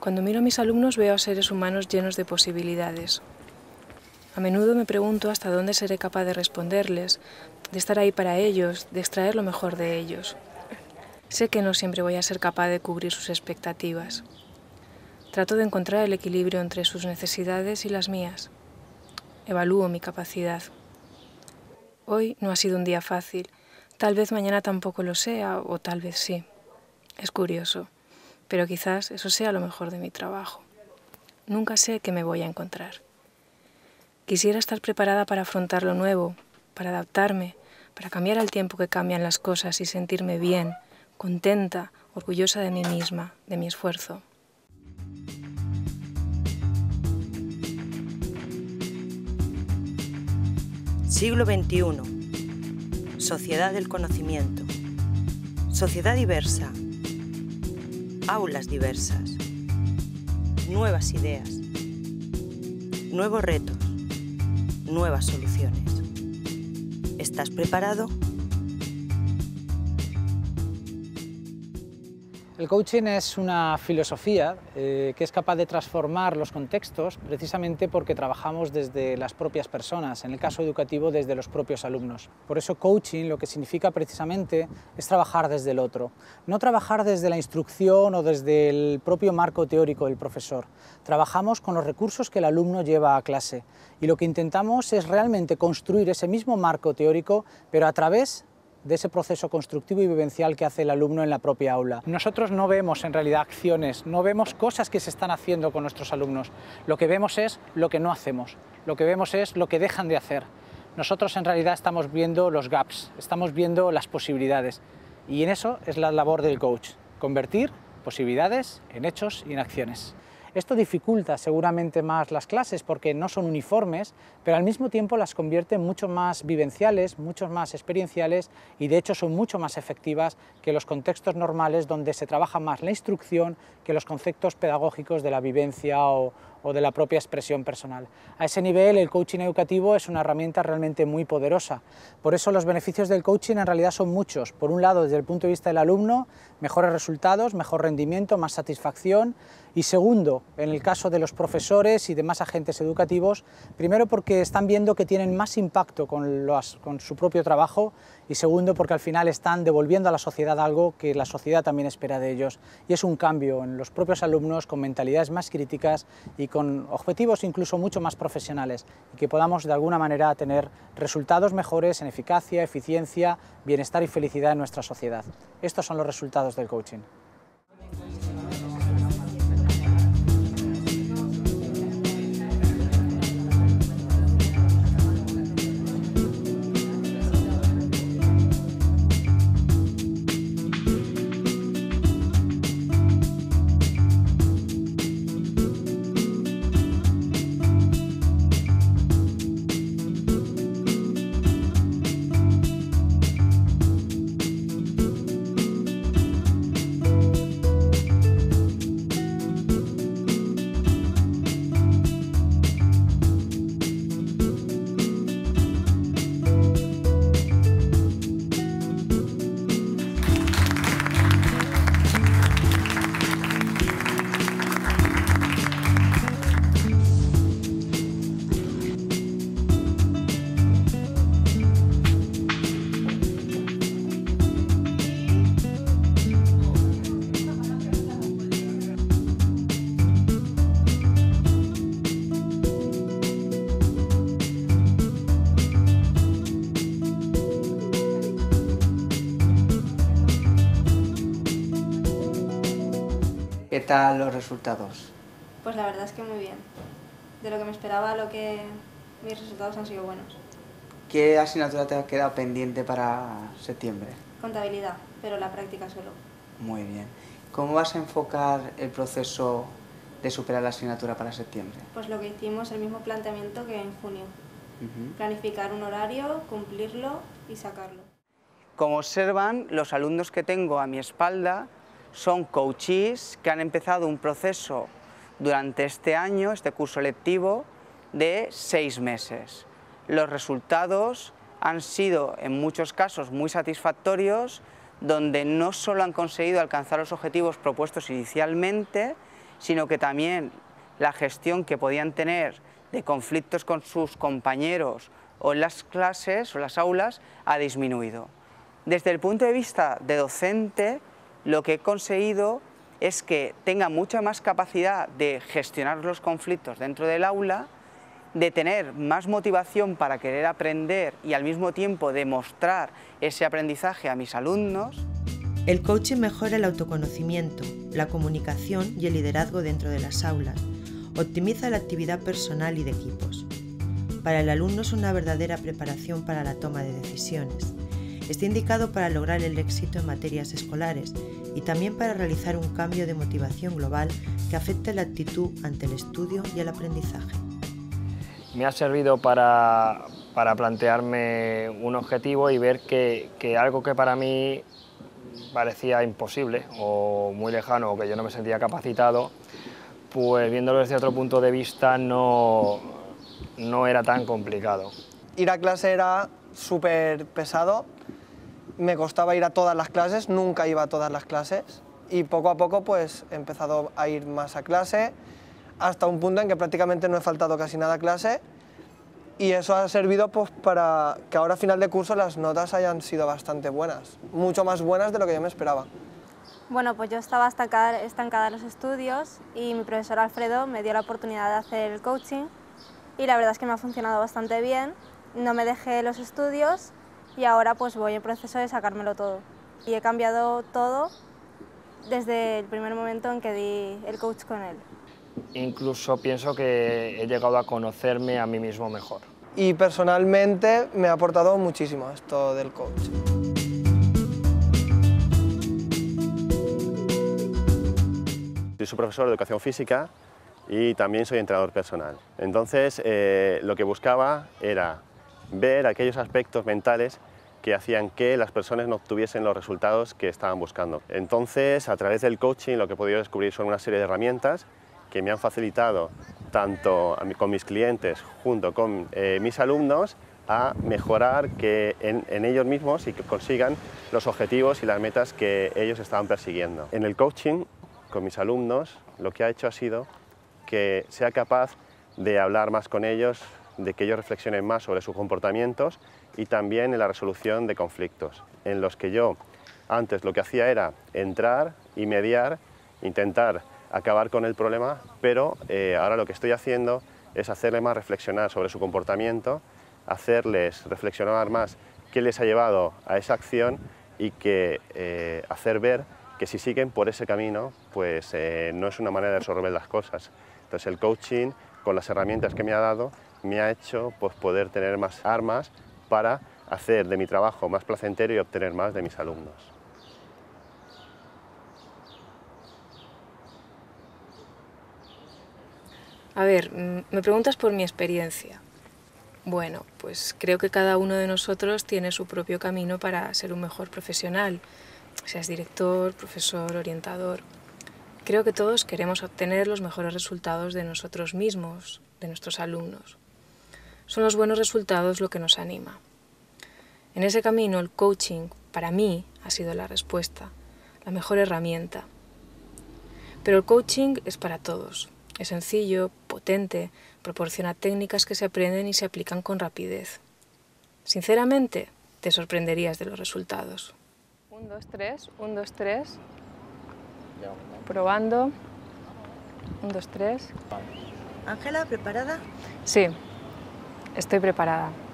Cuando miro a mis alumnos veo a seres humanos llenos de posibilidades. A menudo me pregunto hasta dónde seré capaz de responderles, de estar ahí para ellos, de extraer lo mejor de ellos. Sé que no siempre voy a ser capaz de cubrir sus expectativas. Trato de encontrar el equilibrio entre sus necesidades y las mías. Evalúo mi capacidad. Hoy no ha sido un día fácil. Tal vez mañana tampoco lo sea, o tal vez sí. Es curioso, pero quizás eso sea lo mejor de mi trabajo. Nunca sé qué me voy a encontrar. Quisiera estar preparada para afrontar lo nuevo, para adaptarme, para cambiar al tiempo que cambian las cosas y sentirme bien, contenta, orgullosa de mí misma, de mi esfuerzo. Siglo XXI. Sociedad del conocimiento. Sociedad diversa. Aulas diversas. Nuevas ideas. Nuevos retos. Nuevas soluciones. ¿Estás preparado? El coaching es una filosofía que es capaz de transformar los contextos precisamente porque trabajamos desde las propias personas, en el caso educativo desde los propios alumnos. Por eso coaching lo que significa precisamente es trabajar desde el otro, no trabajar desde la instrucción o desde el propio marco teórico del profesor. Trabajamos con los recursos que el alumno lleva a clase y lo que intentamos es realmente construir ese mismo marco teórico, pero a través de ese proceso constructivo y vivencial que hace el alumno en la propia aula. Nosotros no vemos en realidad acciones, no vemos cosas que se están haciendo con nuestros alumnos. Lo que vemos es lo que no hacemos, lo que vemos es lo que dejan de hacer. Nosotros en realidad estamos viendo los gaps, estamos viendo las posibilidades y en eso es la labor del coach, convertir posibilidades en hechos y en acciones. Esto dificulta seguramente más las clases porque no son uniformes, pero al mismo tiempo las convierte en mucho más vivenciales, mucho más experienciales y de hecho son mucho más efectivas que los contextos normales donde se trabaja más la instrucción que los conceptos pedagógicos de la vivencia o de la propia expresión personal. A ese nivel el coaching educativo es una herramienta realmente muy poderosa. Por eso los beneficios del coaching en realidad son muchos. Por un lado, desde el punto de vista del alumno, mejores resultados, mejor rendimiento, más satisfacción. Y segundo, en el caso de los profesores y demás agentes educativos, primero porque están viendo que tienen más impacto con su propio trabajo y segundo porque al final están devolviendo a la sociedad algo que la sociedad también espera de ellos. Y es un cambio en los propios alumnos con mentalidades más críticas y con objetivos incluso mucho más profesionales y que podamos de alguna manera tener resultados mejores en eficacia, eficiencia, bienestar y felicidad en nuestra sociedad. Estos son los resultados del coaching. ¿Qué tal los resultados? Pues la verdad es que muy bien. De lo que me esperaba, mis resultados han sido buenos. ¿Qué asignatura te ha quedado pendiente para septiembre? Contabilidad, pero la práctica solo. Muy bien. ¿Cómo vas a enfocar el proceso de superar la asignatura para septiembre? Pues lo que hicimos, el mismo planteamiento que en junio. Planificar un horario, cumplirlo y sacarlo. Como observan, los alumnos que tengo a mi espalda son coaches que han empezado un proceso durante este año, este curso lectivo, de 6 meses. Los resultados han sido en muchos casos muy satisfactorios, donde no solo han conseguido alcanzar los objetivos propuestos inicialmente, sino que también la gestión que podían tener de conflictos con sus compañeros o en las clases o las aulas ha disminuido. Desde el punto de vista de docente, lo que he conseguido es que tenga mucha más capacidad de gestionar los conflictos dentro del aula, de tener más motivación para querer aprender y al mismo tiempo demostrar ese aprendizaje a mis alumnos. El coaching mejora el autoconocimiento, la comunicación y el liderazgo dentro de las aulas. Optimiza la actividad personal y de equipos. Para el alumno es una verdadera preparación para la toma de decisiones. Está indicado para lograr el éxito en materias escolares y también para realizar un cambio de motivación global que afecte la actitud ante el estudio y el aprendizaje. Me ha servido para plantearme un objetivo y ver que algo que para mí parecía imposible o muy lejano o que yo no me sentía capacitado, pues viéndolo desde otro punto de vista no era tan complicado. Ir a clase era súper pesado, me costaba ir a todas las clases, nunca iba a todas las clases y poco a poco pues he empezado a ir más a clase hasta un punto en que prácticamente no he faltado casi nada a clase y eso ha servido pues, para que ahora a final de curso las notas hayan sido bastante buenas, mucho más buenas de lo que yo me esperaba. Bueno, pues yo estaba estancada en los estudios y mi profesor Alfredo me dio la oportunidad de hacer el coaching y la verdad es que me ha funcionado bastante bien, no me dejé los estudios y ahora pues voy en proceso de sacármelo todo. Y he cambiado todo desde el primer momento en que di el coach con él. Incluso pienso que he llegado a conocerme a mí mismo mejor. Y personalmente me ha aportado muchísimo esto del coach. Soy profesor de educación física y también soy entrenador personal. Entonces, lo que buscaba era ver aquellos aspectos mentales que hacían que las personas no obtuviesen los resultados que estaban buscando. Entonces, a través del coaching, lo que he podido descubrir son una serie de herramientas que me han facilitado, tanto con mis clientes junto con mis alumnos, a mejorar en ellos mismos y que consigan los objetivos y las metas que ellos estaban persiguiendo. En el coaching, con mis alumnos, lo que ha hecho ha sido que sea capaz de hablar más con ellos, de que ellos reflexionen más sobre sus comportamientos y también en la resolución de conflictos, en los que yo antes lo que hacía era entrar y mediar, intentar acabar con el problema, pero ahora lo que estoy haciendo es hacerles más reflexionar sobre su comportamiento, hacerles reflexionar más qué les ha llevado a esa acción y hacer ver que si siguen por ese camino, pues no es una manera de resolver las cosas. Entonces el coaching, con las herramientas que me ha dado, me ha hecho pues, poder tener más armas para hacer de mi trabajo más placentero y obtener más de mis alumnos. A ver, me preguntas por mi experiencia. Bueno, pues creo que cada uno de nosotros tiene su propio camino para ser un mejor profesional, seas director, profesor, orientador. Creo que todos queremos obtener los mejores resultados de nosotros mismos, de nuestros alumnos. Son los buenos resultados lo que nos anima. En ese camino el coaching, para mí, ha sido la respuesta, la mejor herramienta. Pero el coaching es para todos. Es sencillo, potente, proporciona técnicas que se aprenden y se aplican con rapidez. Sinceramente, te sorprenderías de los resultados. 1, 2, 3, 1, 2, 3. Probando. 1, 2, 3. Ángela, ¿preparada? Sí, estoy preparada.